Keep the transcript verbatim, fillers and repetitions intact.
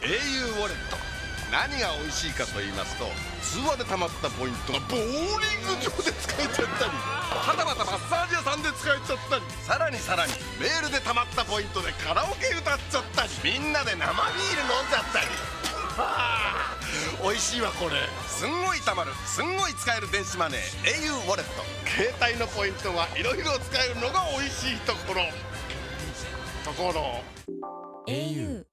エーユー ウォレット。何が美味しいかと言いますと、通話で貯まったポイントがボーリング場で使えちゃったり、はたまたマッサージ屋さんで使えちゃったり、さらにさらにメールで貯まったポイントでカラオケ歌っちゃったり、みんなで生ビール飲んじゃったり。はあ、美味しいわこれ。すんごい貯まる、すんごい使える電子マネー エーユー ウォレット。携帯のポイントがいろいろ使えるのが美味しいところ。ところエーユー